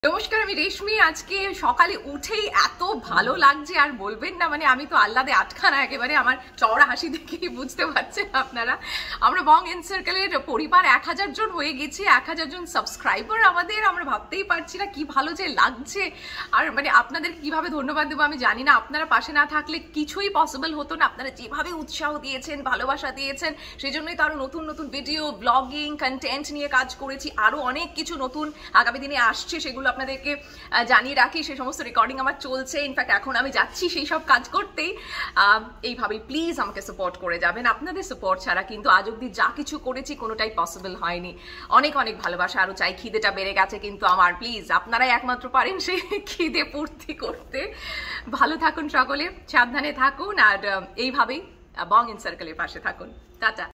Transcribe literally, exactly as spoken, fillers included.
নমস্কার, আমি রেশমি। আজকে সকালে উঠেই এত ভালো লাগছে আর বলবেন না, মানে আমি তো আহ্লাদে আটখানা একেবারে। আমার চওড়া হাসি দেখেই বুঝতে পারছেন আপনারা। আমরা বং ইন সার্কেলের পরিবার এক হাজার জন হয়ে গেছি, এক হাজার জন সাবস্ক্রাইবার আমাদের। আমরা ভাবতেই পারছি না কি ভালো যে লাগছে। আর মানে আপনাদের কিভাবে ধন্যবাদ দেবো আমি জানি না। আপনারা পাশে না থাকলে কিছুই পসিবল হতো না। আপনারা যেভাবে উৎসাহ দিয়েছেন, ভালোবাসা দিয়েছেন, সেই জন্যই তো আরো নতুন নতুন ভিডিও, ব্লগিং, কন্টেন্ট নিয়ে কাজ করেছি। আরো অনেক কিছু নতুন আগামী দিনে আসছে, সেগুলো আপনাদেরকে জানিয়ে রাখি। সেই সমস্ত রেকর্ডিং আমার চলছে। ইনফ্যাক্ট এখন আমি যাচ্ছি সেই সব কাজ করতেই। এইভাবেই প্লিজ আমাকে সাপোর্ট করে যাবেন। আপনাদের সাপোর্ট ছাড়া কিন্তু আজ অব্দি যা কিছু করেছি কোনোটাই পসিবল হয়নি। অনেক অনেক ভালোবাসা। আরো চাই, খিদেটা বেড়ে গেছে কিন্তু আমার। প্লিজ আপনারাই একমাত্র পারেন সেই খিদে পূর্তি করতে। ভালো থাকুন সকলে, সাবধানে থাকুন, আর এইভাবেই বং ইন সার্কেলের পাশে থাকুন। টাটা।